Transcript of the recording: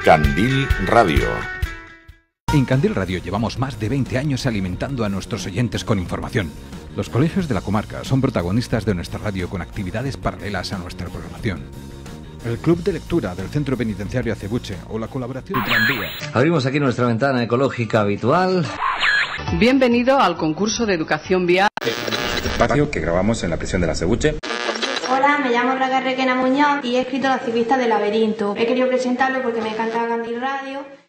Candil Radio. En Candil Radio llevamos más de 20 años alimentando a nuestros oyentes con información. Los colegios de la comarca son protagonistas de nuestra radio con actividades paralelas a nuestra programación. El club de lectura del Centro Penitenciario Acebuche o la colaboración Tranvía. Abrimos aquí nuestra ventana ecológica habitual. Bienvenido al concurso de educación vial. Espacio que grabamos en la prisión de la Acebuche. Hola, me llamo Braga Requena Muñoz y he escrito La ciclista del laberinto. He querido presentarlo porque me encanta Candil Radio.